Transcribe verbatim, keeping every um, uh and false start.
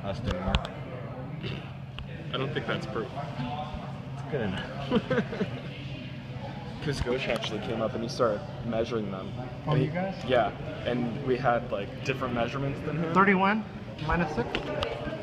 us anymore. I don't think that's proof. It's good enough. Kuskosh actually came up and he started measuring them. Oh, And he- you guys? Yeah, and we had like different measurements than him. thirty-one minus six?